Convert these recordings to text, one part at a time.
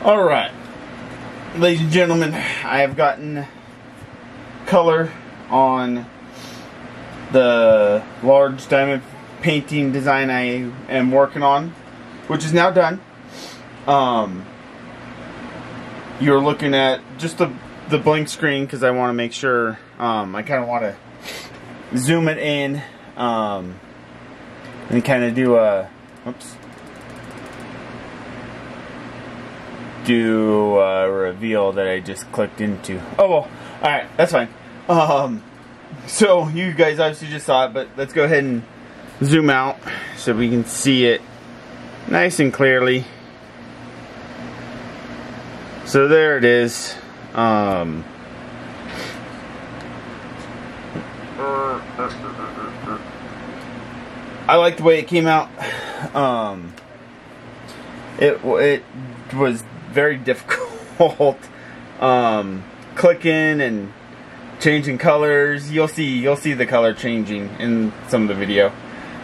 Alright, ladies and gentlemen, I have gotten color on the large diamond painting design I am working on, which is now done. You're looking at just the blank screen because I want to make sure, I kind of want to zoom it in and kind of do a, reveal that I just clicked into. Oh well, alright, that's fine. So you guys obviously just saw it, but let's go ahead and zoom out so we can see it nice and clearly. So there it is. I like the way it came out. It was very difficult clicking and changing colors. You'll see the color changing in some of the video.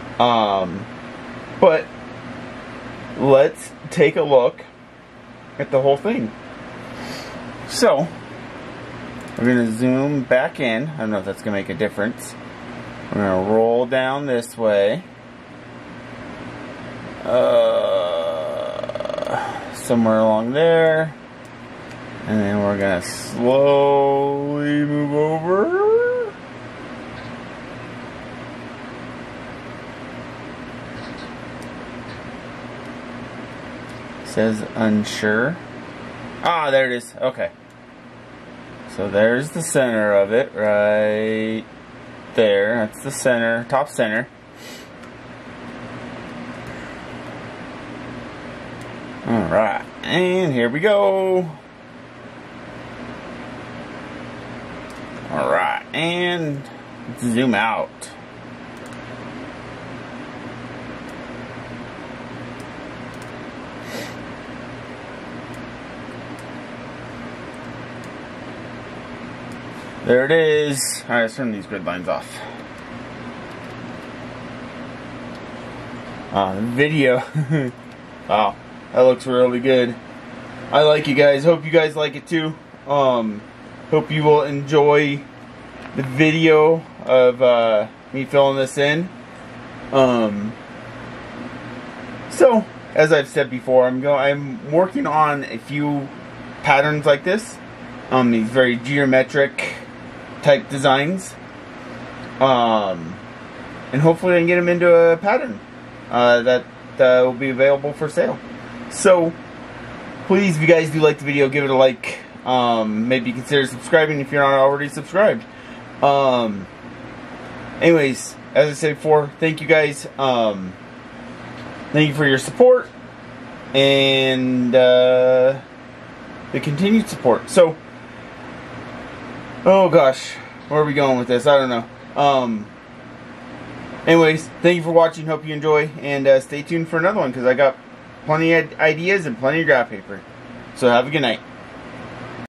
But let's take a look at the whole thing. So we're gonna zoom back in. I don't know if that's gonna make a difference. We're gonna roll down this way. Somewhere along there. And then we're gonna slowly move over. It says unsure. Ah, there it is. Okay. So there's the center of it right there. That's the center, top center. Alright, and here we go. Alright, and let's zoom out. There it is. Alright, let's turn these grid lines off. Video. Wow, that looks really good. I like you guys. Hope you guys like it too. Hope you will enjoy the video of me filling this in. So, as I've said before, I'm working on a few patterns like this. These very geometric type designs. And hopefully I can get them into a pattern that will be available for sale. So, please, if you guys do like the video, give it a like. Maybe consider subscribing if you're not already subscribed. Anyways, as I said before, thank you guys. Thank you for your support and the continued support. So, oh gosh, where are we going with this? I don't know. Anyways, thank you for watching. Hope you enjoy, and stay tuned for another one because I got plenty of ideas and plenty of graph paper. So have a good night.